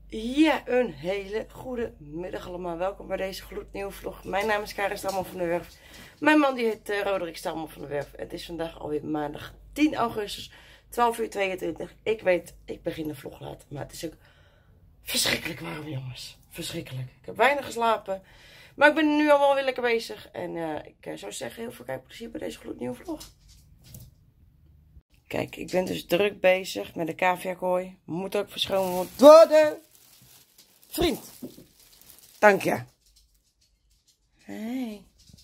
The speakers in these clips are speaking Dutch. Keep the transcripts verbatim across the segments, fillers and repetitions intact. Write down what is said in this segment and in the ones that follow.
Ja, een hele goede middag allemaal. Welkom bij deze gloednieuwe vlog. Mijn naam is Karin Stamman van der Werf. Mijn man die heet uh, Roderick Stamman van der Werf. Het is vandaag alweer maandag tien augustus, twaalf uur tweeëntwintig. Ik weet, ik begin de vlog laat, maar het is ook verschrikkelijk warm, jongens. Verschrikkelijk. Ik heb weinig geslapen, maar ik ben nu allemaal weer lekker bezig. En uh, ik uh, zou zeggen, heel veel kijkplezier bij deze gloednieuwe vlog. Kijk, ik ben dus druk bezig met de caviakooi. Moet ook verschoond worden. Vriend. Dank je. Hey.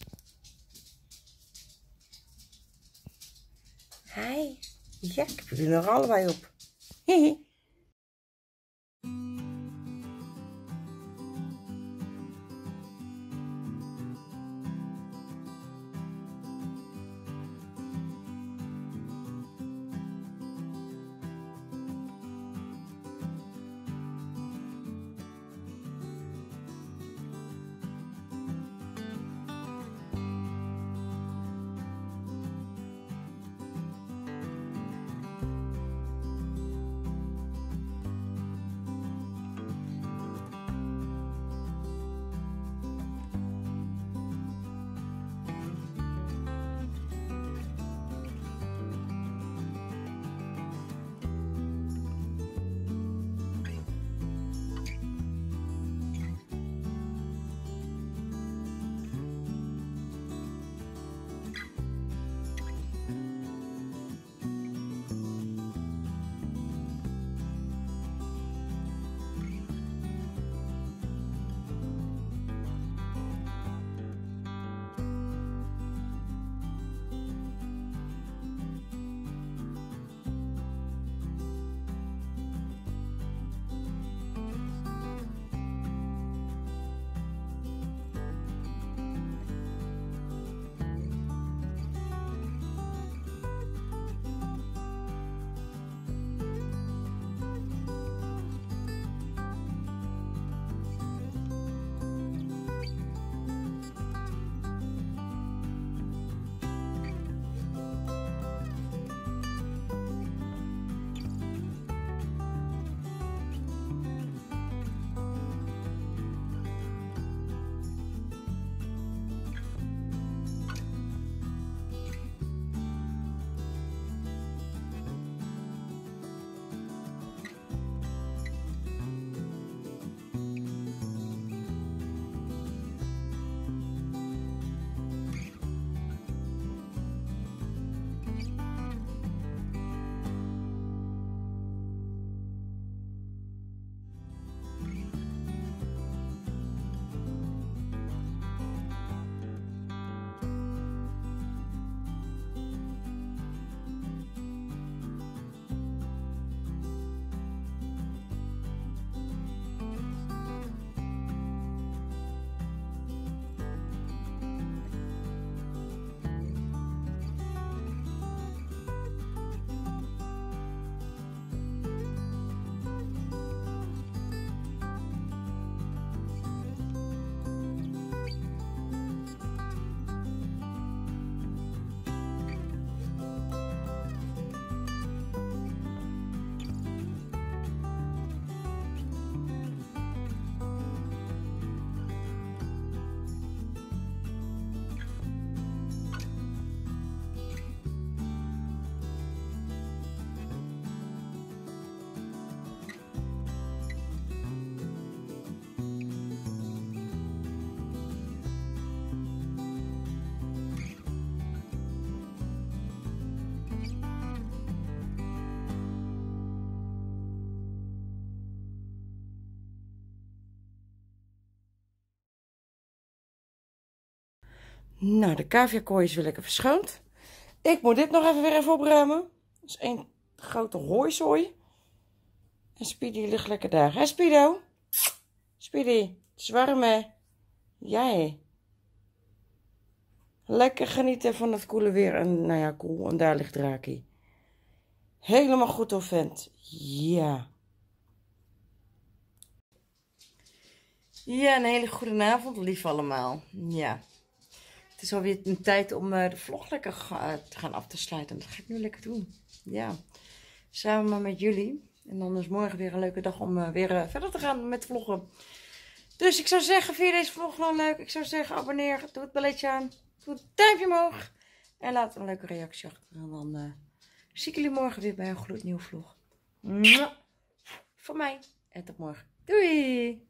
Hey. Ja, ik heb jullie nog allebei op. Hihi. Nou, de caviakooi is weer lekker verschoond. Ik moet dit nog even weer even opruimen. Dat is één grote hooizooi. En Speedy ligt lekker daar. Hé, Speedo? Speedy, het is warm, hè? Jij. Lekker genieten van het koele weer. En nou ja, koel. En daar ligt Draki. Helemaal goed, hoor, vent. Ja. Ja, een hele goede avond, lief allemaal. Ja. Het is alweer een tijd om uh, de vlog lekker ga, te gaan af te sluiten. Dat ga ik nu lekker doen. Ja. Samen met jullie. En dan is morgen weer een leuke dag om uh, weer uh, verder te gaan met vloggen. Dus ik zou zeggen, vind je deze vlog nou leuk? Ik zou zeggen, abonneer, doe het belletje aan, doe het duimpje omhoog. En laat een leuke reactie achter. En dan uh, zie ik jullie morgen weer bij een gloednieuwe vlog. Mwah. Van mij. En tot morgen. Doei!